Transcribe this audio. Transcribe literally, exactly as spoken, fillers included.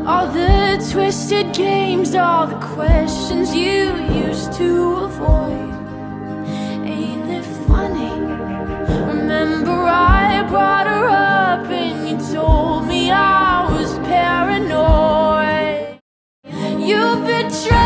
All the twisted games, all the questions you used to avoid. Ain't it funny? Remember I brought her up and you told me I was paranoid. You betrayed